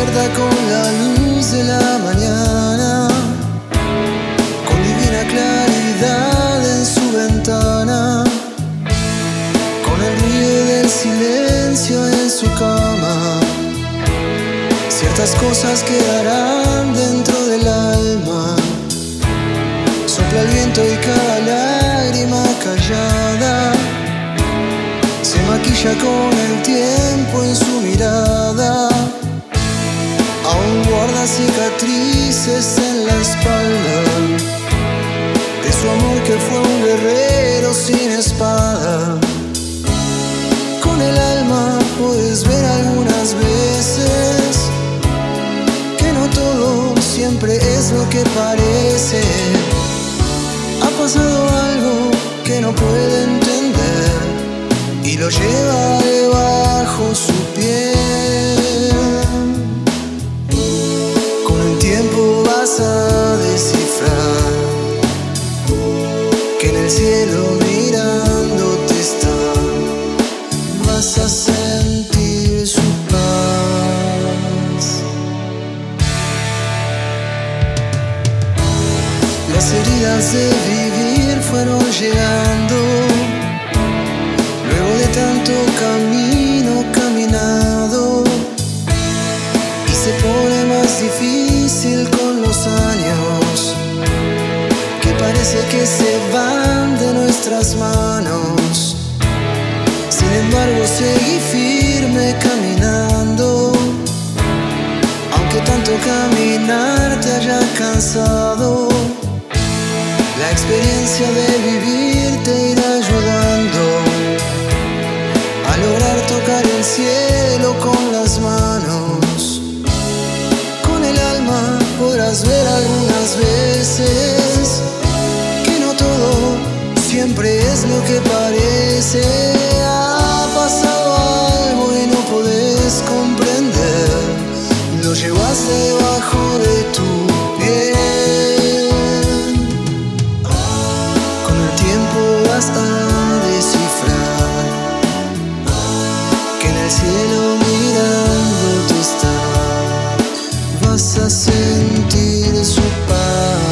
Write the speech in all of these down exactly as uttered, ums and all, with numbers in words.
despierta con la luz de la mañana, con divina claridad en su ventana, con el ruido del silencio en su cama. Ciertas cosas quedarán dentro del alma. Sopla el viento y cada lágrima callada se maquilla con el tiempo en su mirada. Aún guarda cicatrices en la espalda de su amor que fue un guerrero sin espada. Con el alma puedes ver algunas veces que no todo siempre es lo que parece. Ha pasado algo que no puede entender y lo lleva debajo su piel. Con el tiempo vas a descifrar que en el cielo mirándote está. Vas a sentir su paz. Las heridas de vivir fueron llegando luego de tanto camino caminado, y se pone más difícil con los años que parece que se van de nuestras manos. Sin embargo seguí firme caminando, aunque tanto caminar te haya cansado. La experiencia de vivir te irá ayudando a lograr tocar el cielo con las manos. Con el alma podrás ver algunas veces que no todo siempre es lo que parece. Ha pasado algo y no podés comprender, lo llevas debajo de tu piel. Con el tiempo vas a descifrar que en el cielo mirándote está. Vas a sentir su paz.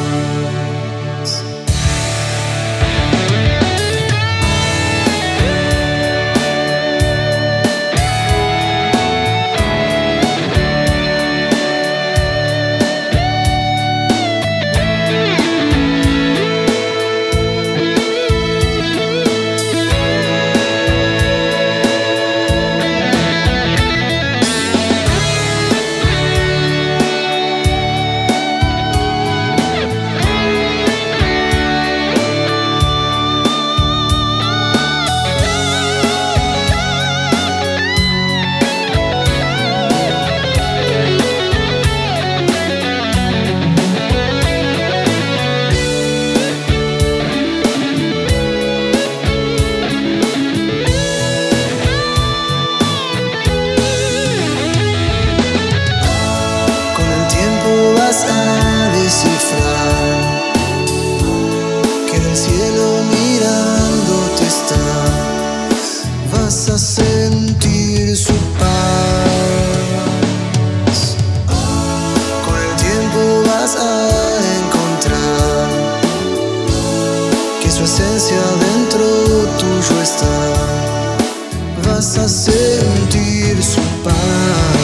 Vas a descifrar que en el cielo mirándote está. Vas a sentir su paz. Con el tiempo vas a encontrar que su esencia dentro tuyo está. Vas a sentir su paz.